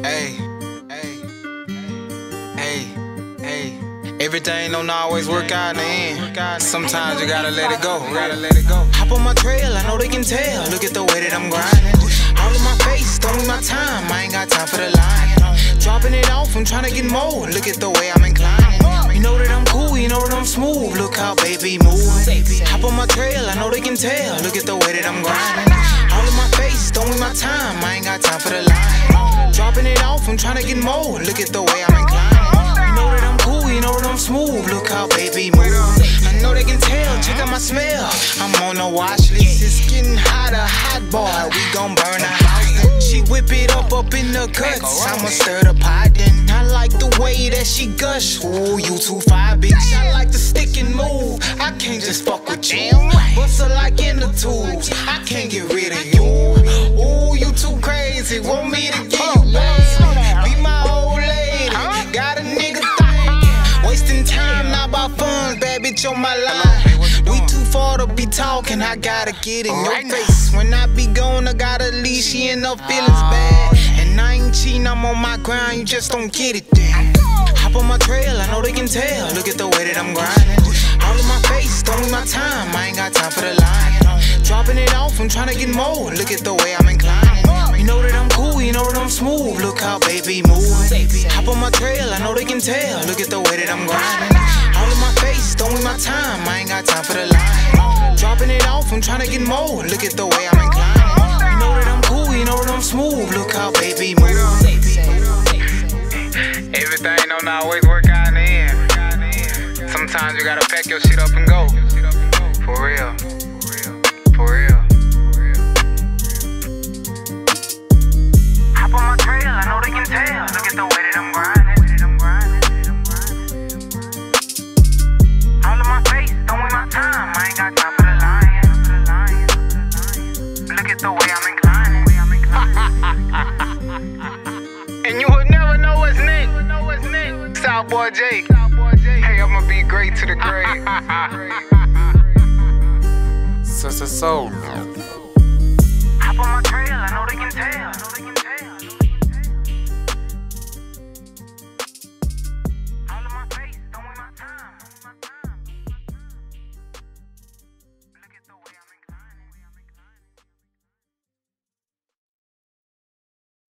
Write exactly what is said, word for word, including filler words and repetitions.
Hey, hey, hey, hey. Everything don't always work out in the end. Sometimes you gotta let it go. Gotta let it go. Hop on my trail, I know they can tell. Look at the way that I'm grinding. All in my face, throwing my time. I ain't got time for the lying. Dropping it off, I'm trying to get more. Look at the way I'm inclining. You know that I'm cool, you know that I'm smooth. Look how baby move. Hop on my trail, I know they can tell. Look at the way that I'm grinding. All in my face, throwing my time. I ain't got time for the lying. Dropping it off, I'm trying to get more. Look at the way I'm inclining. You know that I'm cool, you know that I'm smooth. Look how baby move. I know they can tell, check out my smell. I'm on the watch list, it's getting hotter, hot boy. We gon' burn a house. She whip it up up in the cuts. I'ma stir the pot then. I like the way that she gush. Ooh, you too fine, bitch. I like to stick and move. I can't just fuck with you. Bust her like in the tubes. I can't get rid of you. Ooh, you too crazy. Want me to get you laid? Be my old lady. Got a nigga thing. Wasting time, not about funds. Bad bitch on my line. We too far to be talking. I gotta get in your face. When I be gone, I gotta leave. She in her feelings bad. And I ain't cheating, I'm on my grind. You just don't get it then. Hop on my trail, I know they can tell. Look at the way that I'm grinding. All in my face, throwing my time. I ain't got time for the lying. Dropping it off, I'm trying to get more. Look at the way I'm inclining. You know that I'm cool, you know that I'm smooth. Look how baby move. Hop on my trail, I know they can tell. Look at the way that I'm grinding. All in my face, throwing my time. I ain't got time for the lying. Dropping it off, I'm trying to get more. Look at the way I'm inclining. You know that I'm cool, you know that I'm smooth. Look how baby move. Everything don't always work out in the end. Sometimes you gotta pack your shit up and go. For real. For real. Hop on my trail, I know they can tell. Look at the way that I'm grinding. All in my face, throwing my time. I ain't got time for the lying. Look at the way I'm inclining. And you would never know what's next. Southboy Jake. Hey, I'ma be great to the grave. So, so, so. Hop on my trail, I know they can tell.